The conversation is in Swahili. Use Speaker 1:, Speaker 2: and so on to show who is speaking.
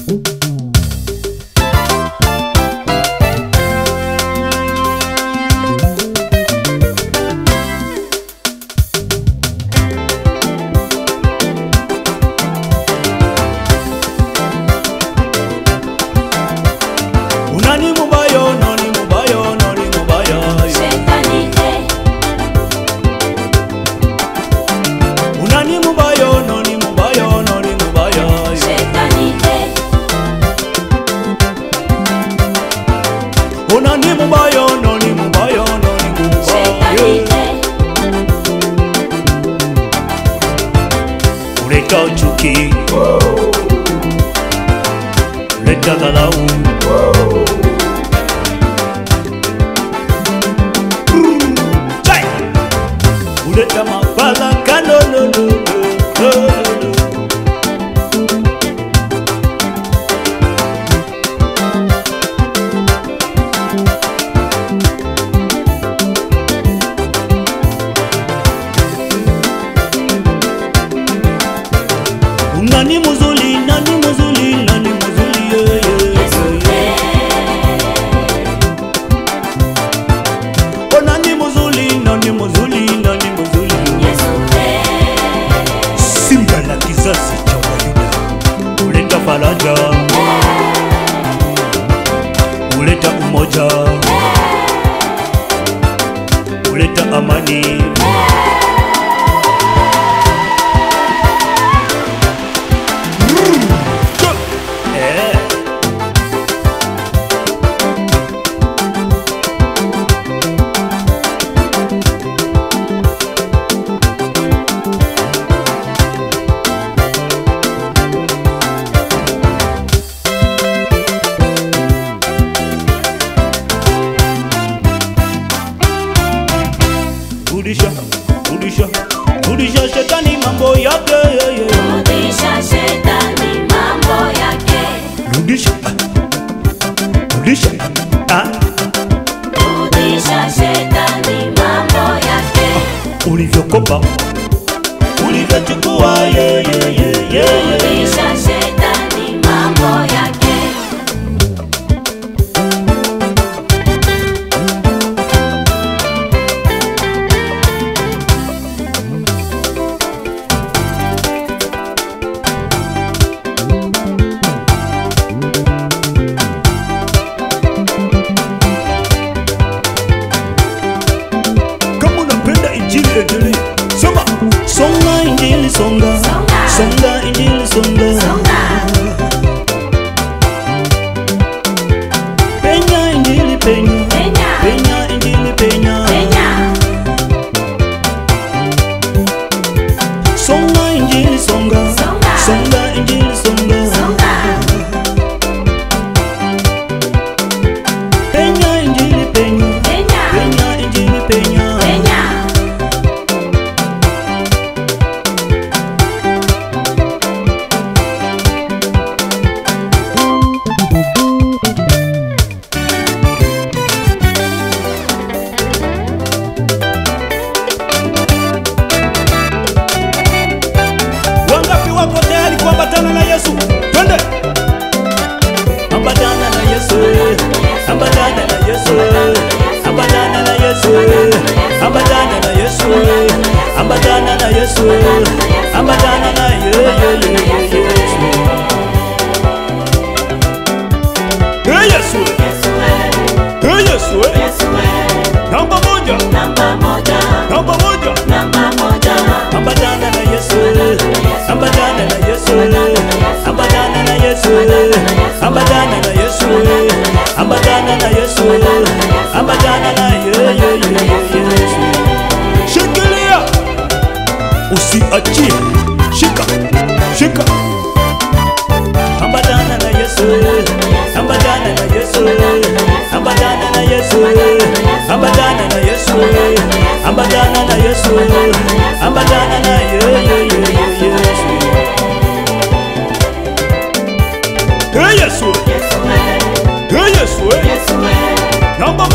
Speaker 1: Uleta chuki, uleta dharau, uleta mabala kando Nani muzuli, nani muzuli, nani muzuli, Oh nani muzuli, nani muzuli, nani muzuli, Simba la kizazi cha Wayuda, uleta faraja, uleta umoja, uleta amani. Rudisha shetani mambo yake,
Speaker 2: Rudisha shetani mambo yake,
Speaker 1: Rudisha
Speaker 2: shetani mambo yake,
Speaker 1: ulivyokopa, ulivyochukua,
Speaker 2: Rudisha shetani mambo yake.
Speaker 1: Songa injili songa, songa injili songa, penya injili penya, penya injili penya, songa injili songa, songa injili songa, penya injili penya, penya injili penya. Wangapi wako tayari kuambatana na Yesu? Twende! Ambatana na Yesu, ambatana na Yesu, ambatana na Yesu, ambatana na Yesu, ambatana na Yesu, ambatana na Yesu. Yesu, Yesu, namba moja,
Speaker 2: Namba moja,
Speaker 1: namba moja,
Speaker 2: namba moja,
Speaker 1: ambatana na Yesu, ambatana na Yesu, ambatana na Yesu, ambatana na Yesu, ambatana na Yesu, ambatana na Yesu. Shikilia, usiachie, shika, shika. Ambatana na Yesu, ambatana na Yesu, ambatana na Yesu, ambatana na Yesu, ambatana na Yesu, ambatana na Yesu. Yesu, Yesu, Yesu, namba